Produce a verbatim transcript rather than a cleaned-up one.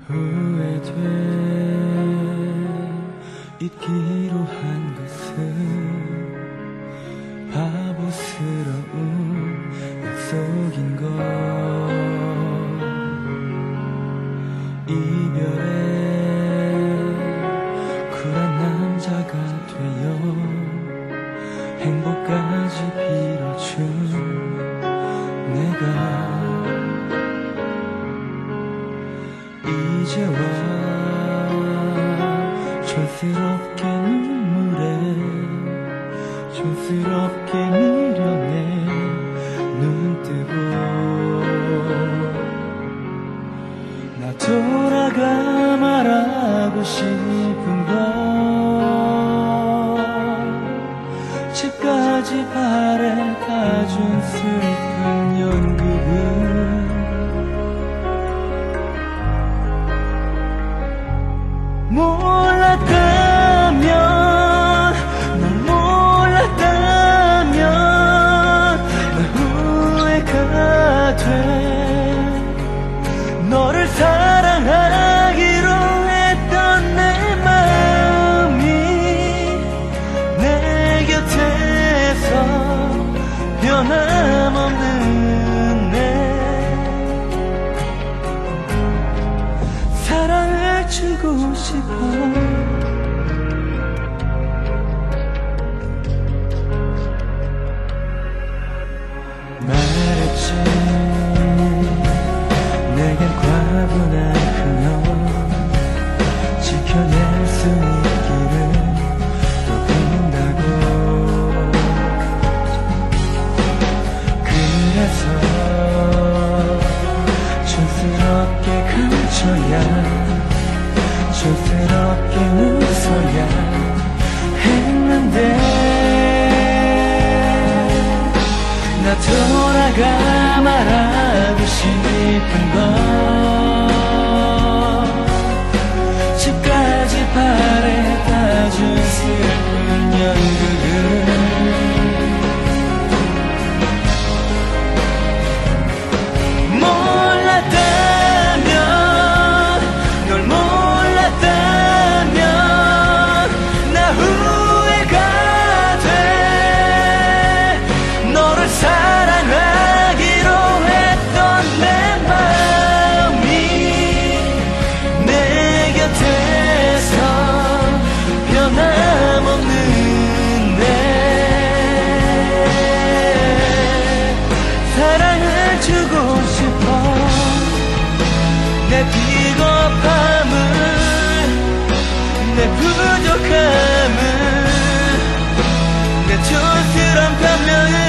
후회돼 잊기로 한 것은 바보스러운 약속인 걸. 이별에 쿨한 남자가 되어 행복까지 빌어준 내가 이제와 촌스럽게 눈물에 촌스럽게 미련에 눈 뜨고 나 돌아가 말하고 싶은 건 집까지 바래다 준 슬픈 연극은 몰랐다면, 널 몰랐다면 나 후회가 돼. 너를 사랑하기로 했던 내 마음이 내 곁에서 변함없는 내 사랑을 주고 싶어. 말했지 내겐 과분한 그녀 지켜낼 수 있기를 또 빈다고. 그래서 촌스럽게 감춰야 촌스럽게 웃어야 했는데 나 돌아가 말하고 싶은 건 집까지 바래다 준 슬픈 연극은 몰랐다면, 널 몰랐다면 나 후회가 돼. 너를 사랑하기로 했던 내 마음이 내 곁에서 변함없는 내 사랑을 주고 싶어. 내 비겁함을, 내 부족함을, 내 촌스러운 변명을